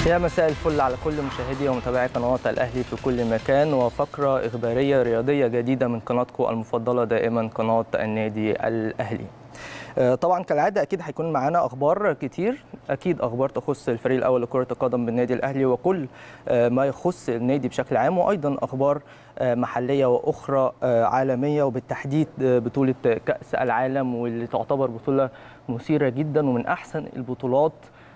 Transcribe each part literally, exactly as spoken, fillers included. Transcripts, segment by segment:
يا مساء الفل على كل مشاهدي ومتابعي قنوات الأهلي في كل مكان، وفقرة إخبارية رياضية جديدة من قناتكم المفضلة دائما قناة النادي الأهلي. طبعا كالعادة أكيد هيكون معانا أخبار كتير، أكيد أخبار تخص الفريق الأول لكرة القدم بالنادي الأهلي وكل ما يخص النادي بشكل عام، وأيضا أخبار محلية وأخرى عالمية، وبالتحديد بطولة كأس العالم واللي تعتبر بطولة مثيرة جدا ومن أحسن البطولات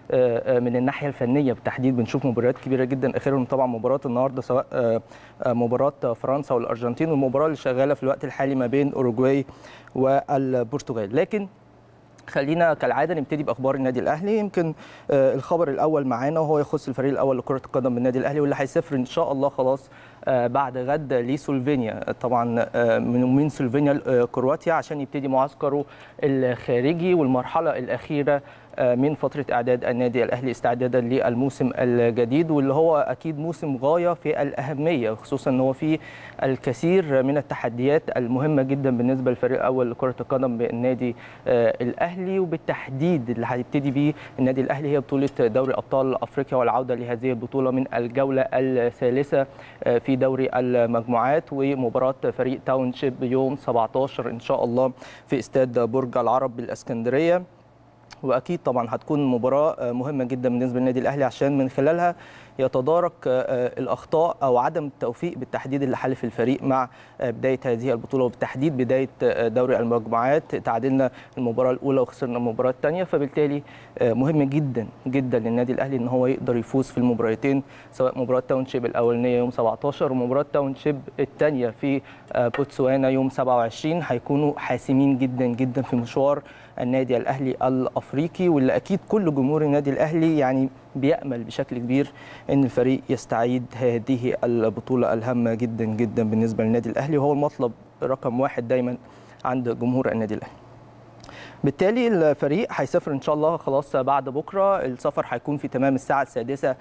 من الناحيه الفنيه بالتحديد. بنشوف مباريات كبيره جدا، اخرهم طبعا مباراه النهارده سواء مباراه فرنسا والارجنتين، والمباراه اللي شغاله في الوقت الحالي ما بين اوروجواي والبرتغال. لكن خلينا كالعاده نبتدي باخبار النادي الاهلي. يمكن الخبر الاول معانا وهو يخص الفريق الاول لكره القدم بالنادي الاهلي، واللي هيسافر ان شاء الله خلاص بعد غد لسلوفينيا، طبعا من من سلوفينيا كرواتيا، عشان يبتدي معسكره الخارجي والمرحله الاخيره من فتره اعداد النادي الاهلي استعدادا للموسم الجديد، واللي هو اكيد موسم غايه في الاهميه، خصوصا ان هو فيه الكثير من التحديات المهمه جدا بالنسبه للفريق الاول لكره القدم بالنادي الاهلي، وبالتحديد اللي هيبتدي بيه النادي الاهلي هي بطوله دوري ابطال افريقيا والعوده لهذه البطوله من الجوله الثالثه في دوري المجموعات، ومباراه فريق تاونشيب يوم سبعتاشر ان شاء الله في استاد برج العرب بالاسكندريه. واكيد طبعا هتكون مباراه مهمه جدا بالنسبه للنادي الاهلي، عشان من خلالها يتدارك الاخطاء او عدم التوفيق بالتحديد اللي حالف الفريق مع بدايه هذه البطوله، وبالتحديد بدايه دوري المجموعات. تعادلنا المباراه الاولى وخسرنا المباراه الثانيه، فبالتالي مهم جدا جدا للنادي الاهلي ان هو يقدر يفوز في المباراتين، سواء مباراه تاونشيب الاولانيه يوم سبعتاشر ومباراه تاونشيب الثانيه في بوتسوانا يوم سبعة وعشرين، هيكونوا حاسمين جدا جدا في مشوار النادي الاهلي الافريقي، واللي اكيد كل جمهور النادي الاهلي يعني بيأمل بشكل كبير ان الفريق يستعيد هذه البطوله الهامه جدا جدا بالنسبه للنادي الاهلي، وهو المطلب رقم واحد دايما عند جمهور النادي الاهلي. بالتالي الفريق هيسافر ان شاء الله خلاص بعد بكره. السفر هيكون في تمام الساعه السادسه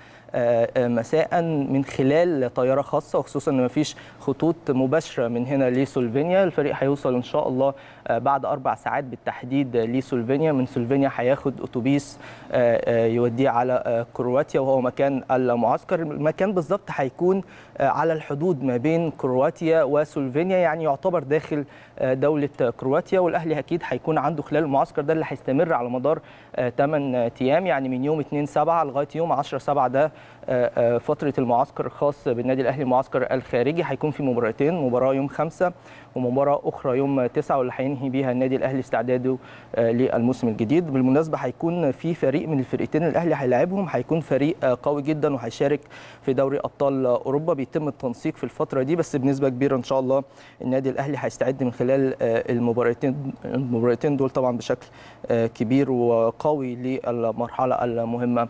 مساء من خلال طياره خاصه، وخصوصا ان مفيش خطوط مباشره من هنا لسلوفينيا. الفريق هيوصل ان شاء الله بعد اربع ساعات بالتحديد لسلوفينيا. من سلوفينيا هياخد اتوبيس يوديه على كرواتيا وهو مكان المعسكر. المكان بالظبط هيكون على الحدود ما بين كرواتيا وسلوفينيا، يعني يعتبر داخل دوله كرواتيا، والاهلي اكيد هيكون عنده خلال المعسكر ده اللي هيستمر على مدار ثمانية ايام، يعني من يوم اتنين سبعة لغايه يوم عشرة سبعة. ده فتره المعسكر الخاص بالنادي الاهلي المعسكر الخارجي. هيكون في مباراتين، مباراه يوم خمسة ومباراه اخرى يوم تسعة، واللي هينهي بيها النادي الاهلي استعداده للموسم الجديد. بالمناسبه هيكون في فريق من الفرقتين الاهلي هيلاعبهم، هيكون فريق قوي جدا وهيشارك في دوري ابطال اوروبا. بيتم التنسيق في الفتره دي، بس بنسبه كبيره ان شاء الله النادي الاهلي هيستعد من خلال المباراتين المباراتين دول طبعا بشكل كبير وقوي للمرحله المهمه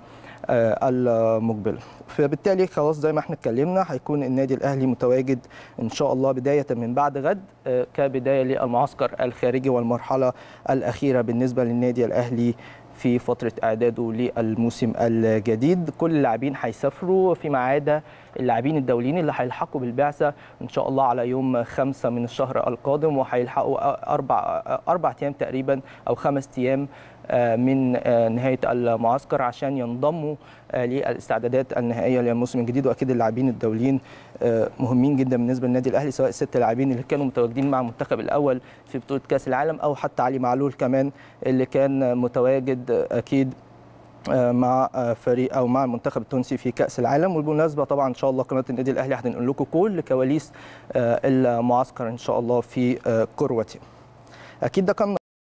المقبله. فبالتالي خلاص زي ما احنا اتكلمنا هيكون النادي الاهلي متواجد ان شاء الله بدايه من بعد غد كبدايه للمعسكر الخارجي والمرحله الاخيره بالنسبه للنادي الاهلي في فتره اعداده للموسم الجديد. كل اللاعبين هيسافروا فيما عدا اللاعبين الدوليين اللي هيلحقوا بالبعثه ان شاء الله على يوم خمسة من الشهر القادم، وهيلحقوا اربع اربع ايام تقريبا او خمس ايام من نهايه المعسكر عشان ينضموا للاستعدادات النهائيه للموسم الجديد. واكيد اللاعبين الدوليين مهمين جدا بالنسبه للنادي الاهلي، سواء الست لاعبين اللي كانوا متواجدين مع المنتخب الاول في بطوله كاس العالم، او حتى علي معلول كمان اللي كان متواجد اكيد مع فريق او مع المنتخب التونسي في كاس العالم. وبالمناسبه طبعا ان شاء الله قناه النادي الاهلي هتنقل لكم كل كواليس المعسكر ان شاء الله في كرواتيا. اكيد ده كان